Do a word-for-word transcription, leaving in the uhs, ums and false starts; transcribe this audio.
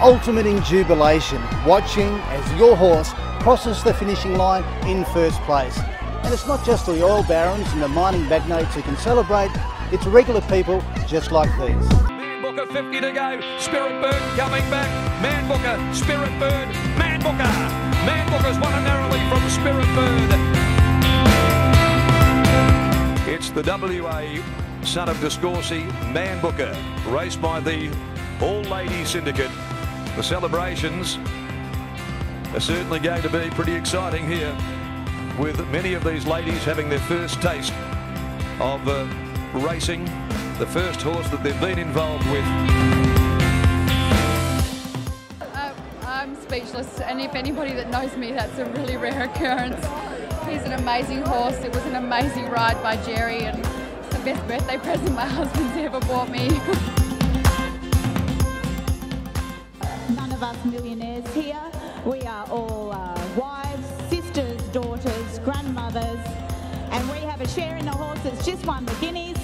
ultimate in jubilation, watching as your horse crosses the finishing line in first place. And it's not just the oil barons and the mining magnates who can celebrate, it's regular people just like these. Man Booker, fifty to go, Spirit Bird coming back, Man Booker, Spirit Bird, Man Booker, Man Booker's won narrowly from Spirit Bird. It's the W A son of Discourcy, Man Booker, raced by the all-lady syndicate. The celebrations are certainly going to be pretty exciting here, with many of these ladies having their first taste of uh, racing, the first horse that they've been involved with. Uh, I'm speechless, and if anybody that knows me, that's a really rare occurrence. He's an amazing horse. It was an amazing ride by Jerry, and it's the best birthday present my husband's ever bought me. None of us millionaires here. We are all uh, wives, sisters, daughters, grandmothers, and we have a share in the horse that's just won the Guineas.